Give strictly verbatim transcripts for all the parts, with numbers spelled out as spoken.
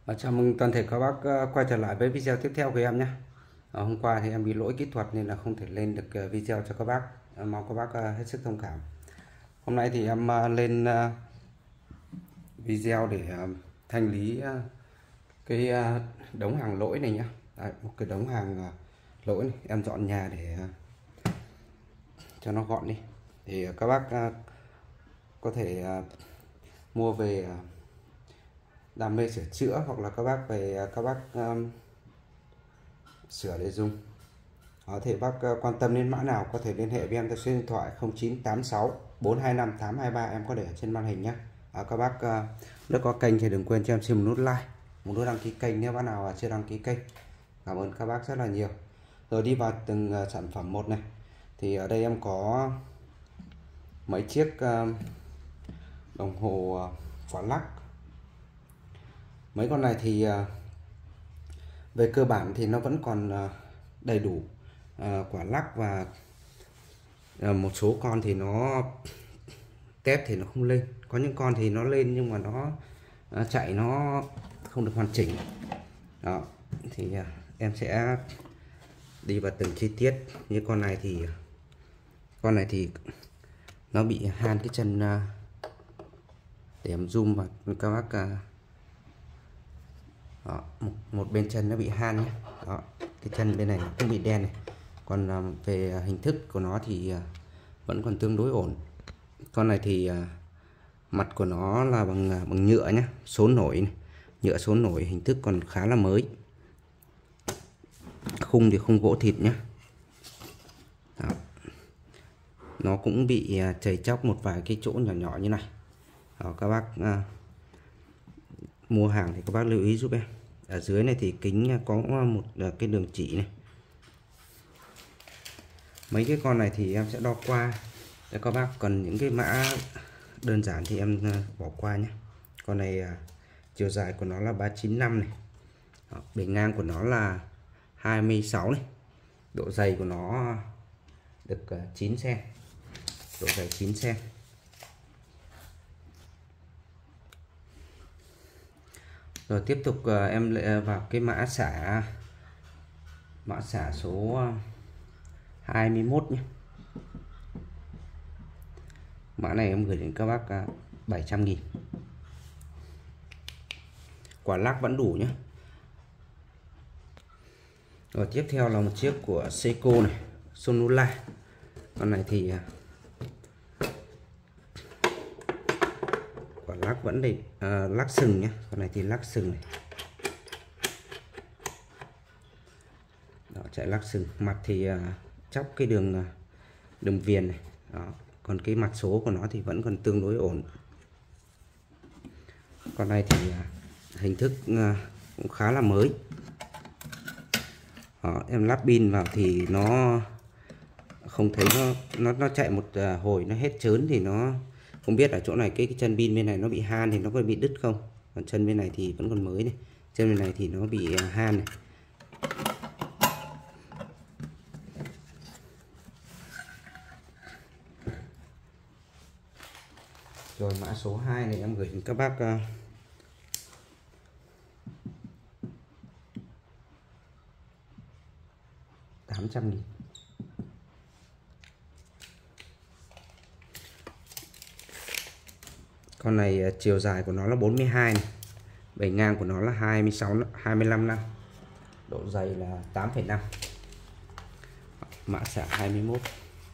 Và chào mừng toàn thể các bác ờ, quay trở lại với video tiếp theo của em nhé. Ờ, hôm qua thì em bị lỗi kỹ thuật nên là không thể lên được ờ, video cho các bác. Em mong các bác ờ, hết sức thông cảm. Hôm nay thì em ờ, lên ờ, video để ờ, thanh lý ờ, cái ờ, đống hàng lỗi này nhé. Đấy, một cái đống hàng ờ, lỗi này. Em dọn nhà để ờ, cho nó gọn đi. Thì các bác ờ, có thể ờ, mua về ờ, đam mê sửa chữa, hoặc là các bác về ờ, các bác ờ, sửa để dùng. Có thể bác ờ, quan tâm đến mã nào có thể liên hệ với em theo số điện thoại không chín tám sáu bốn hai năm tám hai ba, em có để ở trên màn hình nhé. À, các bác uh, nếu có kênh thì đừng quên cho em xin một nút like, một nút đăng ký kênh nếu bác nào chưa đăng ký kênh. Cảm ơn các bác rất là nhiều. Rồi đi vào từng uh, sản phẩm một này. Thì ở đây em có mấy chiếc uh, đồng hồ uh, quả lắc. Mấy con này thì uh, về cơ bản thì nó vẫn còn uh, đầy đủ uh, quả lắc, và À, một số con thì nó tép thì nó không lên, có những con thì nó lên nhưng mà nó à, chạy nó không được hoàn chỉnh. Đó thì à, em sẽ đi vào từng chi tiết. Như con này thì con này thì nó bị han cái chân, à, để em zoom vào các bác. À, đó, một, một bên chân nó bị han nhé. Đó, cái chân bên này cũng bị đen này. Còn à, về hình thức của nó thì à, vẫn còn tương đối ổn. Con này thì à, mặt của nó là bằng bằng nhựa nhé, xốn nổi này. Nhựa xốn nổi, hình thức còn khá là mới. Khung thì khung gỗ thịt nhé. Đó. Nó cũng bị à, chảy chóc một vài cái chỗ nhỏ nhỏ như này. Đó, các bác à, mua hàng thì các bác lưu ý giúp em. Ở dưới này thì kính có một à, cái đường chỉ này. Mấy cái con này thì em sẽ đo qua. Để các bác cần những cái mã đơn giản thì em bỏ qua nhé. Con này à, chiều dài của nó là ba chín năm này. Đó, bề ngang của nó là hai mươi sáu này. Độ dày của nó được uh, chín xăng. Độ dày chín xăng. Rồi tiếp tục uh, em lại vào cái mã xả. Mã xả số uh, hai mươi mốt nhé. Mã này em gửi đến các bác uh, bảy trăm nghìn. Quả lắc vẫn đủ nhé. Rồi tiếp theo là một chiếc của Seiko này, Sonula. Con này thì quả lắc vẫn để à, lắc sừng nhé. Con này thì lắc sừng này. Đó, chạy lắc sừng. Mặt thì à, chóc cái đường à, đường viền này. Đó. Còn cái mặt số của nó thì vẫn còn tương đối ổn. Con này thì à, hình thức à, cũng khá là mới. Đó, em lắp pin vào thì nó không thấy nó nó nó chạy một uh, hồi nó hết chớn, thì nó không biết ở chỗ này cái, cái chân pin bên này nó bị han thì nó có bị đứt không. Còn chân bên này thì vẫn còn mới này, chân bên này thì nó bị uh, han này. Rồi mã số hai này em gửi đến các bác uh, tám trăm nghìn. Con này chiều dài của nó là bốn mươi hai này. Bề ngang của nó là hai mươi sáu, hai mươi lăm năm. Độ dày là tám phẩy năm. Mã xả hai mươi mốt.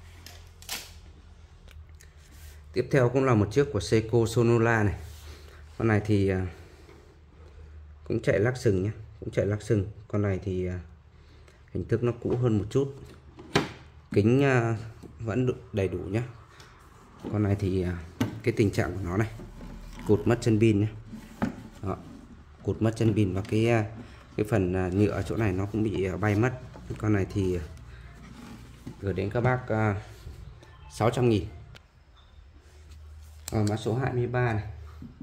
Tiếp theo cũng là một chiếc của Seiko Sonula này. Con này thì cũng chạy lắc sừng nhé, cũng chạy lắc sừng. Con này thì hình thức nó cũ hơn một chút. Kính vẫn đầy đủ nhé. Con này thì cái tình trạng của nó này, cụt mất chân pin nhé. Đó, cụt mất chân pin, và cái cái phần nhựa ở chỗ này nó cũng bị bay mất. Con này thì gửi đến các bác sáu trăm nghìn. Ở mã số hai mươi ba này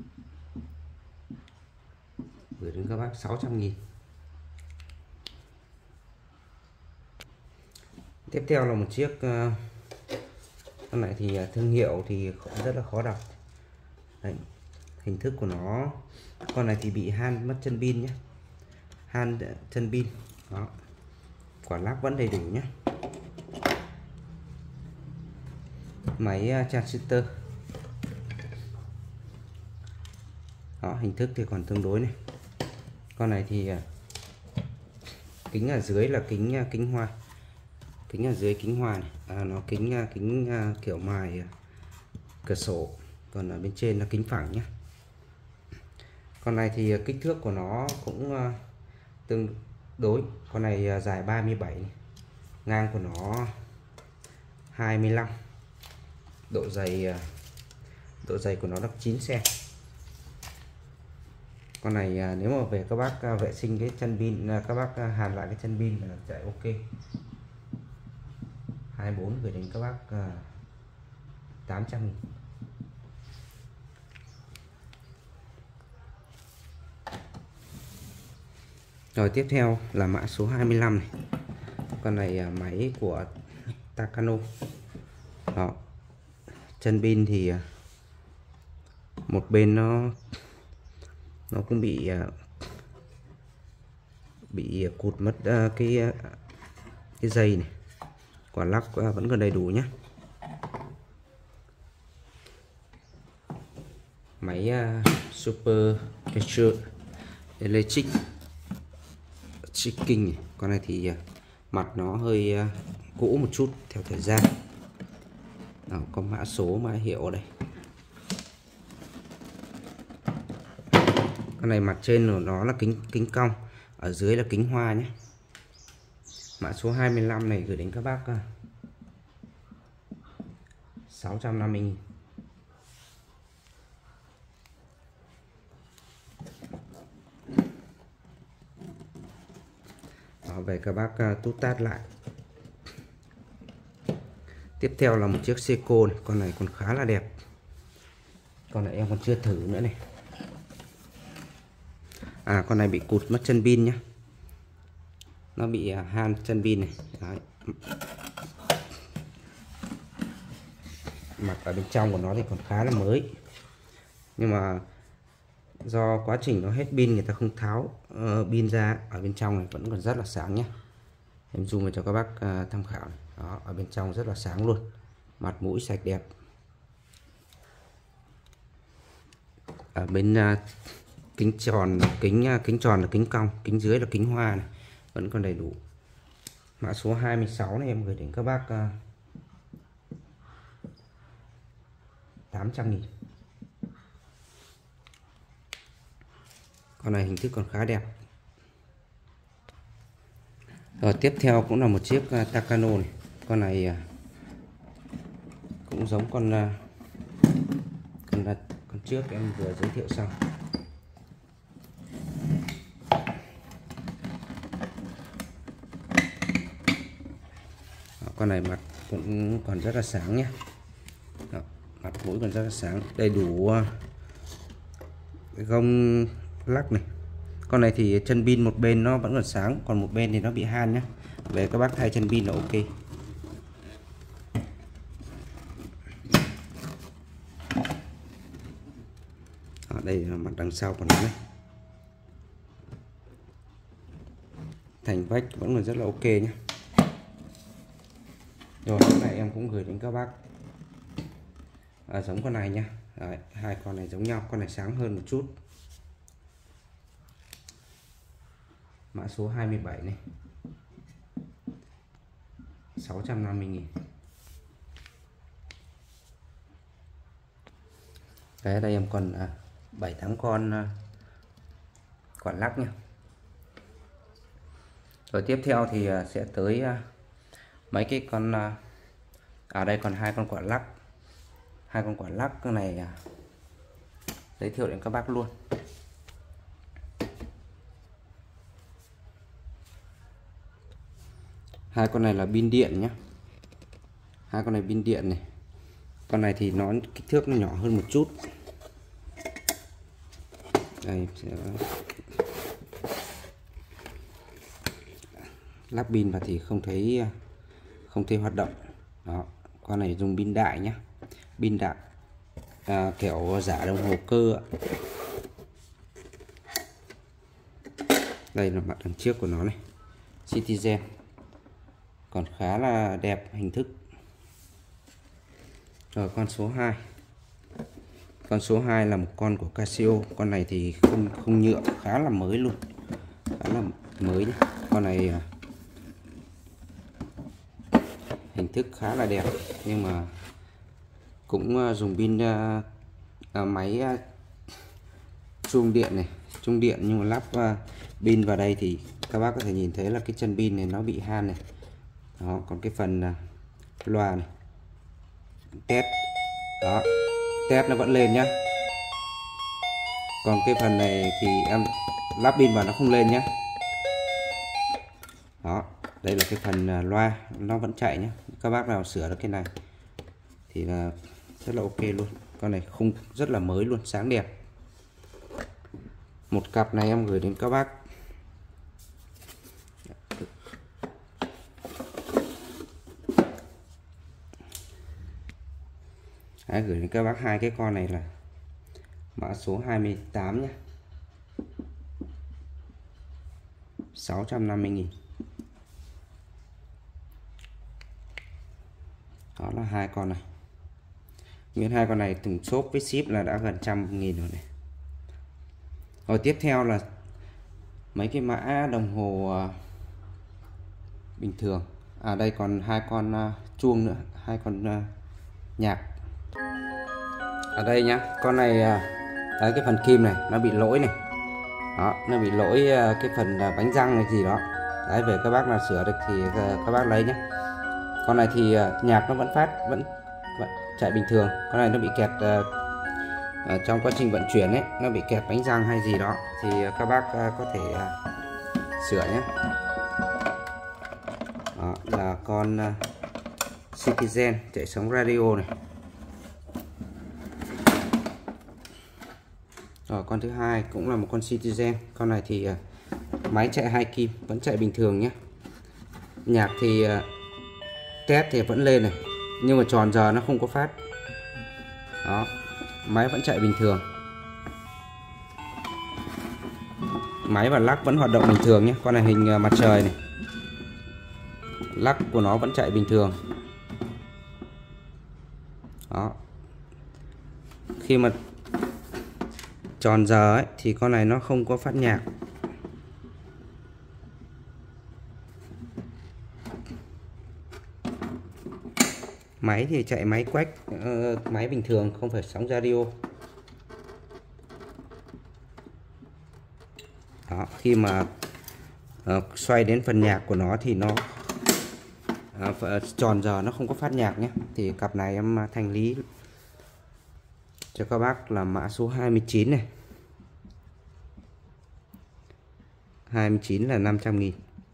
gửi đến các bác sáu trăm nghìn. Tiếp theo là một chiếc uh, con này thì thương hiệu thì rất là khó đọc. Đấy, hình thức của nó. Con này thì bị han mất chân pin nhé, han chân pin đó. Quả lắc vẫn đầy đủ nhé. Máy transistor đó, hình thức thì còn tương đối này. Con này thì kính ở dưới là kính kính hoa, kính ở dưới kính hoa này. À, nó kính kính kiểu mài cửa sổ, còn ở bên trên là kính phẳng nhé. Con này thì kích thước của nó cũng tương đối. Con này dài ba mươi bảy này. Ngang của nó hai mươi lăm, độ dày độ dày của nó là chín xăng-ti-mét. Con này nếu mà về các bác vệ sinh cái chân pin, các bác hàn lại cái chân pin là chạy ok. hai mươi bốn gửi đến các bác tám trăm nghìn. Rồi tiếp theo là mã số hai mươi lăm này. Con này máy của Takano đó. Chân pin thì một bên nó nó cũng bị bị cụt mất cái cái dây này. Quả lắc vẫn còn đầy đủ nhé. Máy Super Capture Electric Checking này. Con này thì mặt nó hơi cũ một chút theo thời gian. Đó, có mã số mã hiệu ở đây. Con này mặt trên của nó là kính kính cong, ở dưới là kính hoa nhé. Mã số hai mươi lăm này gửi đến các bác sáu trăm năm mươi nghìn. Đó, về các bác tút tát lại. Tiếp theo là một chiếc Seiko này. Con này còn khá là đẹp. Con này em còn chưa thử nữa này. À, con này bị cụt mất chân pin nhé. Nó bị han chân pin này. Đấy. Mặt ở bên trong của nó thì còn khá là mới, nhưng mà do quá trình nó hết pin, người ta không tháo uh, pin ra. Ở bên trong này vẫn còn rất là sáng nhé. Em zoom vào cho các bác uh, tham khảo này. Đó, ở bên trong rất là sáng luôn, mặt mũi sạch đẹp. Ở bên uh, kính tròn kính uh, kính tròn là kính cong, kính dưới là kính hoa này, vẫn còn đầy đủ. Mã số hai mươi sáu này em gửi đến các bác uh, tám trăm nghìn. Con này hình thức còn khá đẹp. Rồi tiếp theo cũng là một chiếc uh, Takano này. Con này uh, cũng giống con uh, con, uh, con trước em vừa giới thiệu xong. Đó, con này mặt cũng còn rất là sáng nhé. Đó, mặt mũi còn rất là sáng, đầy đủ uh, gông lắc này. Con này thì chân pin một bên nó vẫn còn sáng, còn một bên thì nó bị han nhé. Về các bác thay chân pin là ok. Ở đây là mặt đằng sau của nó này. Thành vách vẫn còn rất là ok nhé. Rồi cái này em cũng gửi đến các bác à, giống con này nha. Đấy, hai con này giống nhau, con này sáng hơn một chút. Mã số hai mươi bảy này, sáu trăm năm mươi nghìn. Cái ở đây em còn à, bảy tám con à, quả lắc nha. Rồi tiếp theo thì à, sẽ tới à, mấy cái con à, ở đây còn hai con quả lắc. Hai con quả lắc cái này à, giới thiệu đến các bác luôn. Hai con này là pin điện nhé. Hai con này pin điện này. Con này thì nó kích thước nó nhỏ hơn một chút. Đây sẽ lắp pin vào thì không thấy không thấy hoạt động. Đó, con này dùng pin đại nhé, pin đại. à, kiểu giả đồng hồ cơ ạ. Đây là mặt đằng trước của nó này, Citizen, còn khá là đẹp hình thức. Rồi con số hai. Con số hai là một con của Casio. Con này thì không không nhựa, khá là mới luôn, khá là mới nhé. Con này hình thức khá là đẹp, nhưng mà cũng dùng pin à, máy à, trung điện này, trung điện, nhưng mà lắp à, pin vào đây thì các bác có thể nhìn thấy là cái chân pin này nó bị han này. Đó, còn cái phần à, loa này, test đó, test nó vẫn lên nhá. Còn cái phần này thì em lắp pin vào nó không lên nhé. Đó, đây là cái phần à, loa nó vẫn chạy nhé. Các bác nào sửa được cái này thì là rất là ok luôn. Con này khung rất là mới luôn, sáng đẹp. Một cặp này em gửi đến các bác Đấy, gửi đến các bác hai cái con này là mã số hai mươi tám nhé, sáu trăm năm mươi nghìn. Đó là hai con này. Nguyên hai con này từng shop với ship là đã gần trăm nghìn rồi này. Rồi tiếp theo là mấy cái mã đồng hồ uh, bình thường. À đây còn hai con uh, chuông nữa, hai con uh, nhạc. Ở đây nhá, con này uh, đấy, cái phần kim này nó bị lỗi này. Đó, nó bị lỗi uh, cái phần uh, bánh răng này gì đó. Đấy, về các bác nào sửa được thì uh, các bác lấy nhé. Con này thì uh, nhạc nó vẫn phát, vẫn, vẫn chạy bình thường. Con này nó bị kẹt uh, uh, trong quá trình vận chuyển ấy, nó bị kẹt bánh răng hay gì đó thì uh, các bác uh, có thể uh, sửa nhé. Đó là con uh, Citizen chạy sóng radio này. Rồi con thứ hai cũng là một con Citizen. Con này thì uh, máy chạy hai kim, vẫn chạy bình thường nhé. Nhạc thì uh, test thì vẫn lên này, nhưng mà tròn giờ nó không có phát. Đó, máy vẫn chạy bình thường. Máy và lắc vẫn hoạt động bình thường nhé. Con này hình uh, mặt trời này, lắc của nó vẫn chạy bình thường. Đó, khi mà tròn giờ ấy thì con này nó không có phát nhạc. Máy thì chạy máy quách, uh, máy bình thường, không phải sóng radio. Đó, khi mà uh, xoay đến phần nhạc của nó thì nó uh, tròn giờ nó không có phát nhạc nhé. Thì cặp này em thanh lý cho các bác là mã số hai mươi chín này. hai mươi chín là năm trăm nghìn.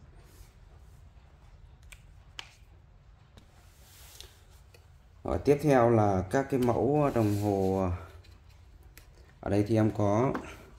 Rồi, tiếp theo là các cái mẫu đồng hồ. Ở đây thì em có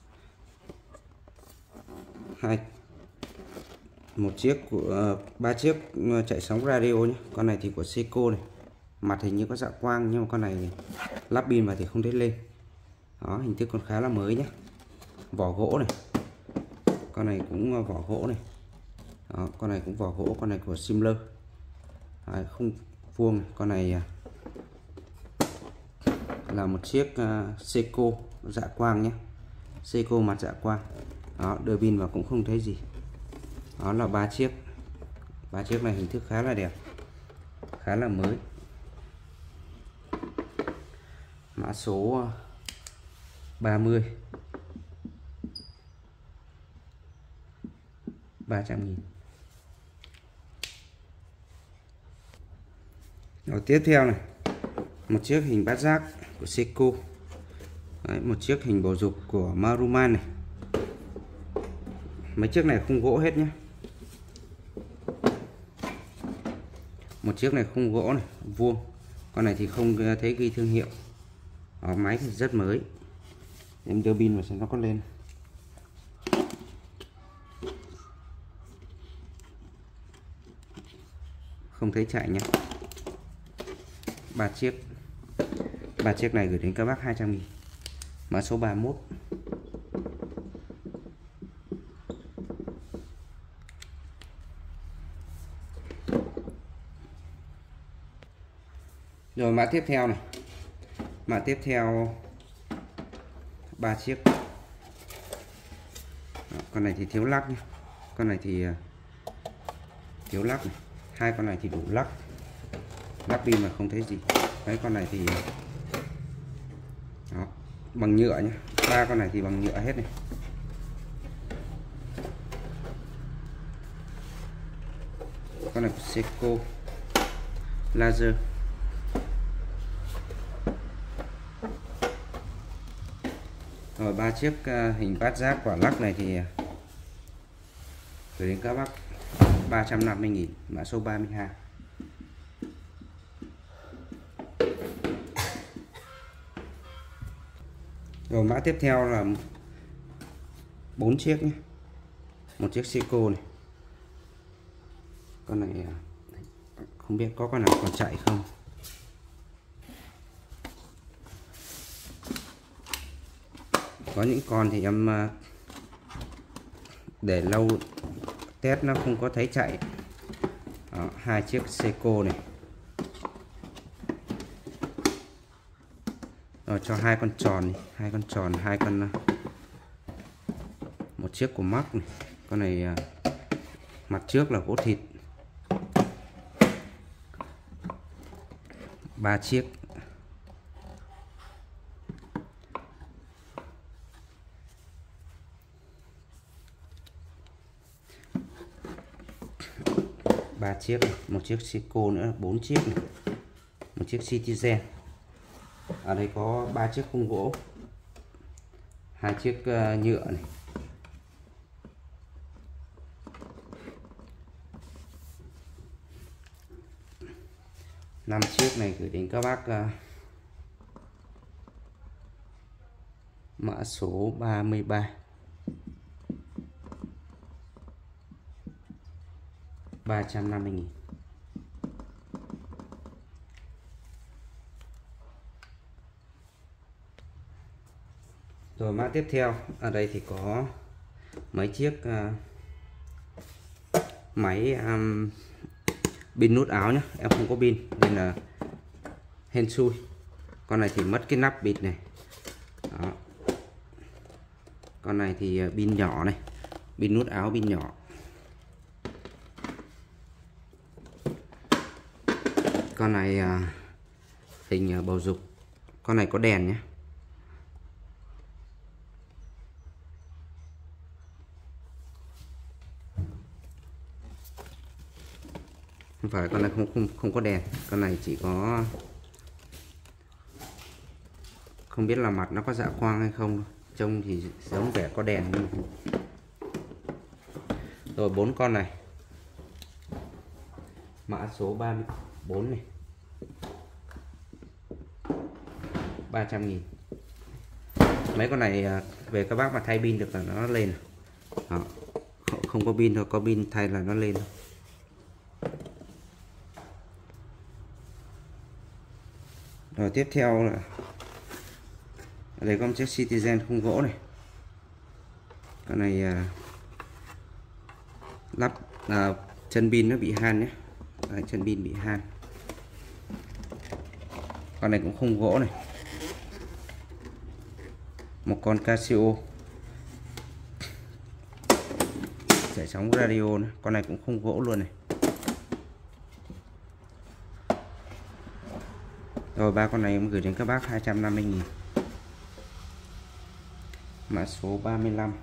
hai một chiếc của ba uh, chiếc chạy sóng radio nhé. Con này thì của Seiko này, mặt hình như có dạ quang, nhưng mà con này lắp pin vào thì không thấy lên. Đó, hình thức còn khá là mới nhé. Vỏ gỗ này, con này cũng vỏ gỗ này. Đó, con này cũng vỏ gỗ. Con này của Simler, à, không vuông này. Con này là một chiếc uh, Seiko dạ quang nhé, Seiko mặt dạ quang. Đó, đưa pin vào cũng không thấy gì. Đó là ba chiếc. Ba chiếc này hình thức khá là đẹp, khá là mới. Mã số ba mươi, ba trăm nghìn. Rồi tiếp theo này, một chiếc hình bát giác của Seiko. Đấy, một chiếc hình bầu dục của Maruman này. Mấy chiếc này không gỗ hết nhé. Một chiếc này không gỗ này, vuông. Con này thì không thấy ghi thương hiệu. Đó, máy thì rất mới. Em đưa pin vào xem nó có lên. Không thấy chạy nhé. Ba chiếc. Ba chiếc này gửi đến các bác hai trăm nghìn, mã số ba mươi mốt. Rồi mã tiếp theo này, mã tiếp theo ba chiếc. Đó, con này thì thiếu lắc nhé, con này thì thiếu lắc này, hai con này thì đủ lắc, lắp pin mà không thấy gì. Đấy, con này thì đó, bằng nhựa nhé, ba con này thì bằng nhựa hết này. Con này Seiko laser. Rồi ba chiếc uh, hình bát giác quả lắc này thì gửi đến các bác ba trăm năm mươi nghìn, mã số ba mươi hai. Rồi mã tiếp theo là bốn chiếc nhé. Một chiếc Seiko này. Con này không biết có con nào còn chạy không. Có những con thì em để lâu test nó không có thấy chạy. Đó, hai chiếc Seiko này. Rồi cho hai con tròn này, hai con tròn, hai con, một chiếc của Mac này. Con này mặt trước là gỗ thịt. Ba chiếc. Ba chiếc, một chiếc Seiko nữa, bốn chiếc này. Một chiếc Citizen. Ở đây có ba chiếc khung gỗ, hai chiếc uh, nhựa này. Năm chiếc này gửi đến các bác uh, mã số ba mươi ba. ba trăm năm mươi nghìn. Rồi mã tiếp theo, ở đây thì có mấy chiếc uh, máy um, pin nút áo nhé. Em không có pin nên là hên xui. Con này thì mất cái nắp bịt này. Đó. Con này thì pin nhỏ này, pin nút áo pin nhỏ. Con này uh, hình uh, bầu dục. Con này có đèn nhé. Không phải, con này không không không có đèn, con này chỉ có, không biết là mặt nó có dạ quang hay không, trông thì giống vẻ có đèn. Rồi bốn con này, mã số ba mươi bốn này, ba trăm nghìn. Mấy con này về các bác mà thay pin được là nó lên. Đó. Không có pin thôi, có pin thay là nó lên. Rồi tiếp theo là ở đây có một chiếc Citizen khung gỗ này. Con này à, lắp à, chân pin nó bị han nhé. Đấy, chân pin bị han. Con này cũng khung gỗ này. Một con Casio chạy sóng radio này. Con này cũng khung gỗ luôn này. Rồi ba con này em gửi đến các bác hai trăm năm mươi nghìn, mã số ba mươi lăm.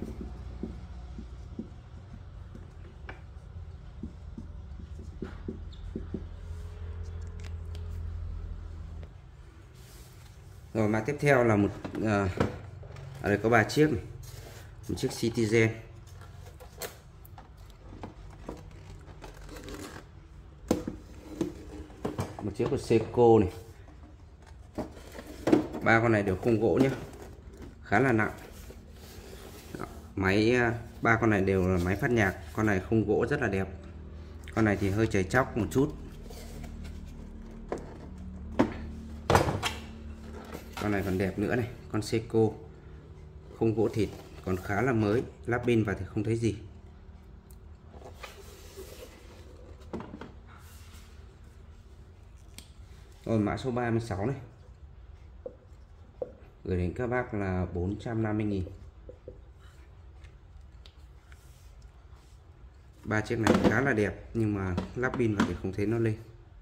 Rồi mã tiếp theo là một à, ở đây có ba chiếc này. Một chiếc Citizen, một chiếc của Seiko này. Ba con này đều khung gỗ nhé, khá là nặng. Đó, máy ba con này đều là máy phát nhạc. Con này khung gỗ rất là đẹp, con này thì hơi chảy chóc một chút. Con này còn đẹp nữa này, con Seiko khung gỗ thịt còn khá là mới, lắp pin vào thì không thấy gì. Rồi mã số ba mươi sáu này, gửi đến các bác là bốn trăm năm mươi nghìn. Ba chiếc này khá là đẹp nhưng mà lắp pin vào thì không thấy nó lên.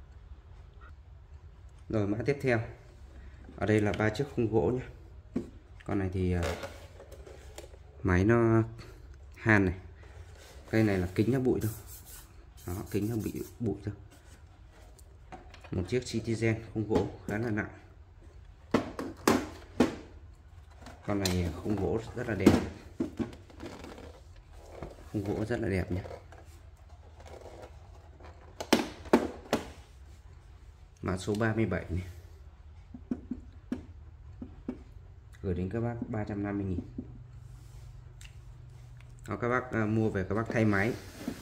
Rồi mã tiếp theo, ở đây là ba chiếc khung gỗ nhé. Con này thì máy nó hàn này, cây này là kính nó bụi thôi, đó, kính nó bị bụi thôi. Một chiếc Citizen khung gỗ khá là nặng. Con này khung gỗ rất là đẹp, khung gỗ rất là đẹp nhé. Mã số ba mươi bảy này, gửi đến các bác ba trăm năm mươi nghìn. Đó, các bác uh, mua về các bác thay máy.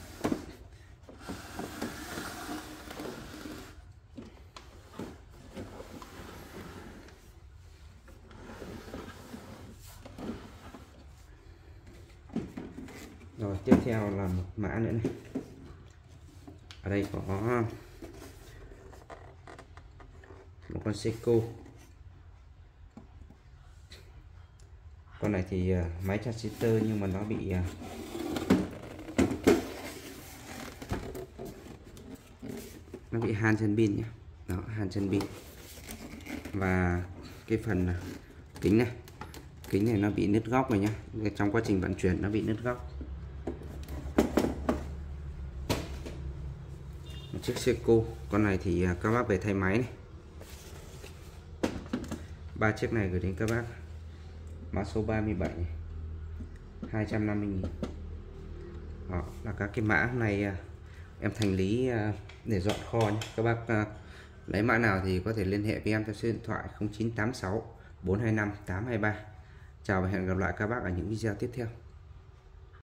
Rồi tiếp theo là một mã nữa này. Ở đây có một con Seiko. Con này thì máy transistor nhưng mà nó bị nó bị hàn chân pin nhé. Đó, hàn chân pin. Và cái phần kính này, kính này nó bị nứt góc rồi nhá. Trong quá trình vận chuyển nó bị nứt góc. Một chiếc Seiko. Con này thì các bác về thay máy này. Ba chiếc này gửi đến các bác mã số ba mươi bảy này, hai trăm năm mươi nghìn. Đó là các cái mã này em thành lý để dọn kho nhé. Các bác lấy mã nào thì có thể liên hệ với em theo số điện thoại không chín tám sáu bốn hai năm tám hai ba. Chào và hẹn gặp lại các bác ở những video tiếp theo.